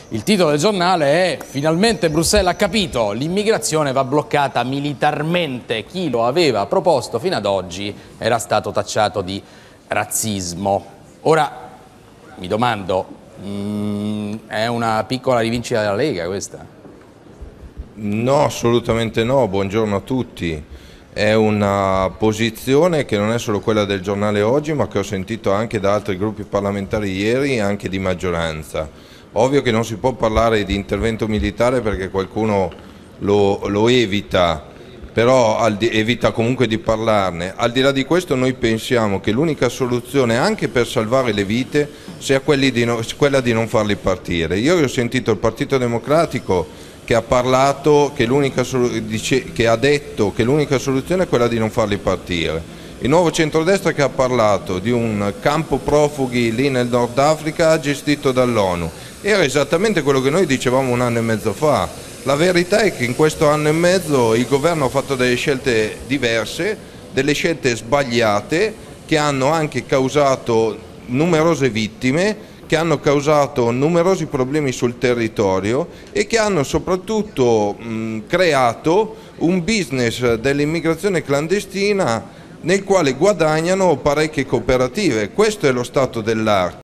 Il titolo del giornale è "Finalmente Bruxelles ha capito, l'immigrazione va bloccata militarmente". Chi lo aveva proposto fino ad oggi era stato tacciato di razzismo. Ora mi domando, è una piccola rivincita della Lega questa? No, assolutamente no, buongiorno a tutti. È una posizione che non è solo quella del giornale oggi, ma che ho sentito anche da altri gruppi parlamentari ieri e anche di maggioranza. Ovvio che non si può parlare di intervento militare perché qualcuno lo evita, però evita comunque di parlarne. Al di là di questo noi pensiamo che l'unica soluzione anche per salvare le vite sia quella di non farli partire. Io ho sentito il Partito Democratico che ha parlato, che ha detto che l'unica soluzione è quella di non farli partire. Il nuovo centrodestra che ha parlato di un campo profughi lì nel Nord Africa gestito dall'ONU. Era esattamente quello che noi dicevamo un anno e mezzo fa. La verità è che in questo anno e mezzo il governo ha fatto delle scelte diverse, delle scelte sbagliate che hanno anche causato numerose vittime, che hanno causato numerosi problemi sul territorio e che hanno soprattutto creato un business dell'immigrazione clandestina nel quale guadagnano parecchie cooperative. Questo è lo stato dell'arte.